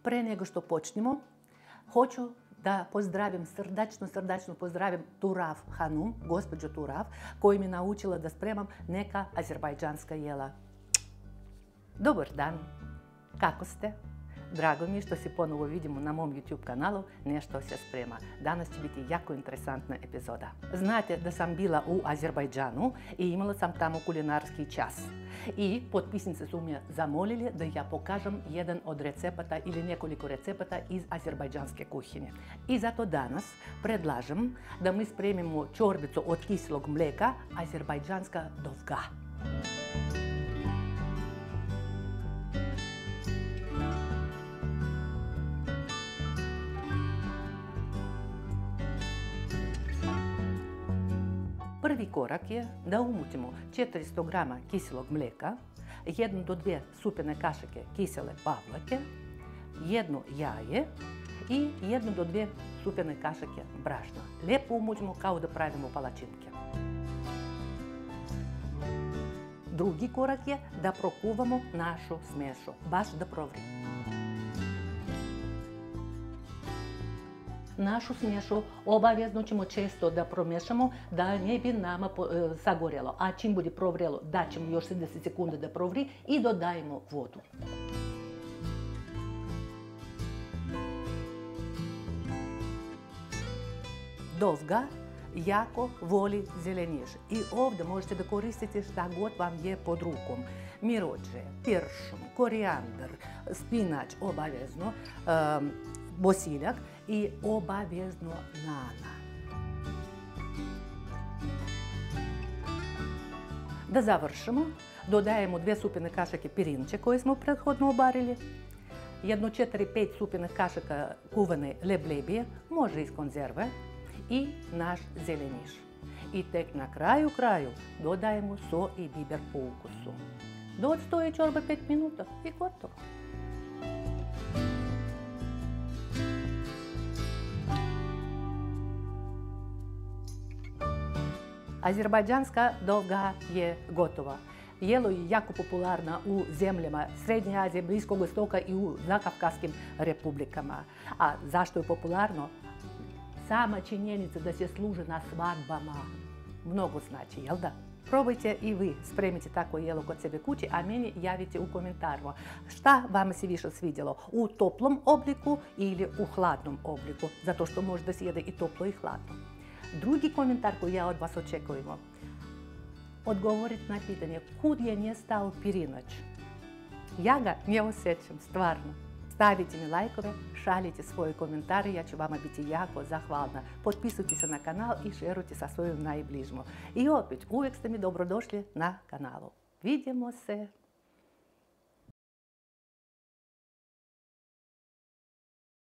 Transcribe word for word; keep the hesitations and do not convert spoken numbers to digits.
Pre nego što počnemo, hoću da pozdravim, srdačno, srdačno pozdravim Turaf Hanum, gospođu Turaf, koja mi naučila da spremam neka azerbajdžanska jela. Dobar dan, kako ste? Drago mi je što se ponovo vidimo na mom YouTube kanalu Nešto se sprema. Danas će biti jako interesantna epizoda. Znate da sam bila u Azerbajdžanu i imala sam tamo kulinarski čas. I potpisnice su me zamolili da ja pokažem jedan od recepata ili nekoliko recepata iz azerbajdžanske kuhinje. I zato danas predlažem da mi spremimo čorbicu od kiselog mleka, azerbajdžanska dovga. Prvi korak je da umutimo četiristo grama kiselog mleka, jednu do dvije supine kašike kisele pavlake, jedno jaje i jednu do dvije supine kašike brašna. Lijepo umutimo kao da pravimo palačinke. Drugi korak je da prokuvamo našu smješu, baš da provri. Našu smješu obavezno ćemo često da promješamo da ne bi nama sagorjelo, a čim bude provrelo daćemo još trideset sekundi da provri i dodajemo vodu. Dovga jako voli zeleniš i ovdje možete da koristite šta god vam je pod rukom. Mirođe, piršun, korijandar, spinač obavezno, um, bosiljak i obavezno nana. Da završimo, dodajemo dvije supine kašike pirinče koje smo prethodno obarili, jedno četiri pet supine kašika kuvane leblebije, može iz konzerve, i naš zeleniš. I tek na kraju kraju dodajemo so i biber po ukusu. Dostoji čorba pet minuta i gotovo. Azerbajdžanska dovga je gotova. Jelo je jako popularna u zemljama Srednje Azije, Bliskog istoka i u zakavkazskim republikama. A zašto je popularno? Sama činjenica da se služi na svadbama mnogo znači, jel da? Probajte i vi spremite tako jelo kod sebe kući, a meni javite u komentarima šta vam se više svidjelo, u toplom obliku ili u hladnom obliku, zato što može da se jede i toplo i hladno. Drugi komentar koji ja od vas očekujemo, odgovorite na pitanje kud je nestao pirinač. Ja ga ne osjećam, stvarno. Stavite mi lajkove, šaljite svoje komentare, ja ću vama biti jako zahvalna. Potpisujte se na kanal i šerujte sa svojim najbližima. I opet, uvijek ste mi dobrodošli na kanalu. Vidimo se!